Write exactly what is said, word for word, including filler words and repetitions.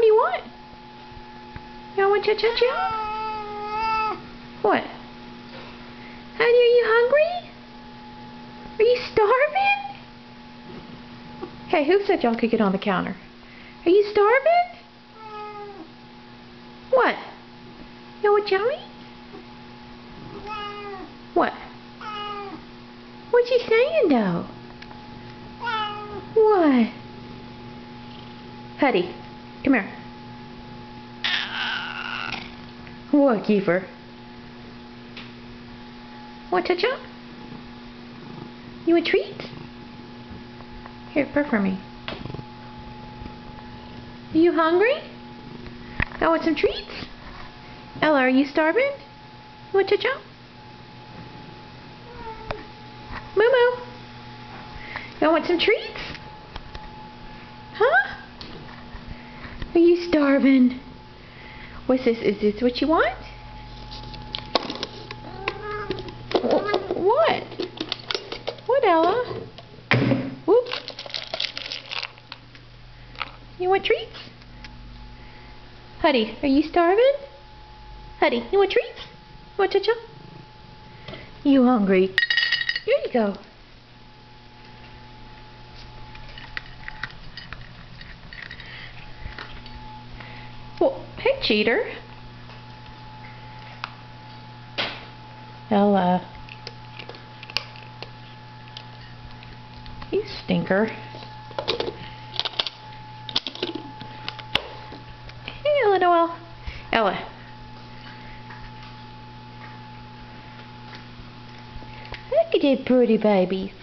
what do you want? You want cha-cha-cha? What? Honey, are you hungry? Are you starving? Hey, who said y'all could get on the counter? Are you starving? What? You want yummy? What? What you saying though? What? Huddy, come here. What, Kiefer? Want cha-cha? You want treats? Here, purr for me. Are you hungry? I want some treats? Ella, are you starving? You want cha-cha? Moo-moo. You want some treats? Huh? Are you starving? What's this? Is this what you want? What? What, Ella? Whoop. You want treats? Huddy, are you starving? Huddy, you want treats? You want cha-cha? You hungry? Here you go. Well, hey, cheater. Ella. You stinker. Hey, Ella Noel. Ella. Look at that pretty baby.